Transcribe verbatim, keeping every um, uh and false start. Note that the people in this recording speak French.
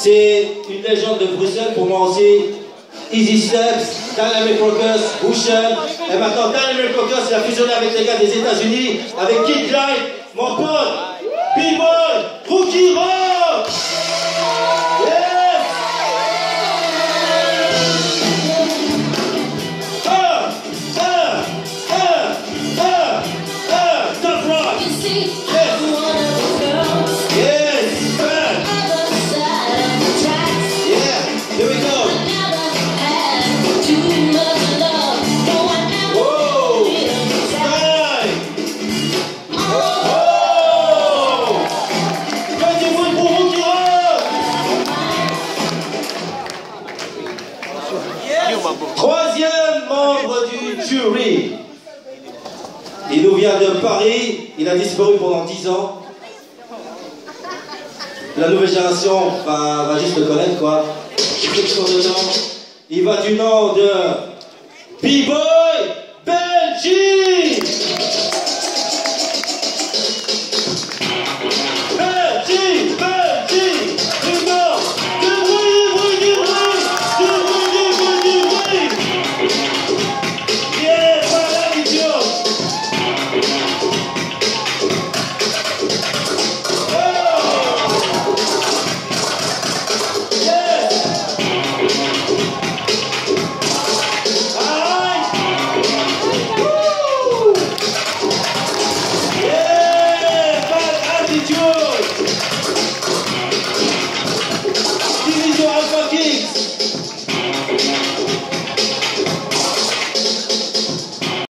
C'est une légende de Bruxelles pour moi aussi. Easy Steps, Dynamic Rockers, Bouchon. Et maintenant, Dynamic Rockers, il a fusionné avec les gars des États-Unis, avec Kid Klein, mon pote, B-Boy, Rookie Rock. Yes! Un, un, un, un, un, Top Rock. Yes! Yes! Man. Yeah, here we go. Troisième membre du jury. Il nous vient de Paris. Il a disparu pendant dix ans. La nouvelle génération va, va juste le connaître, quoi. Il va du nom de B-Boy Benji. Benji, Benji, du nord, du bruit, bruit, du bruit, du bruit, du bruit, du bruit. Yeah, voilà l'idiot. Yeah, bad attitude.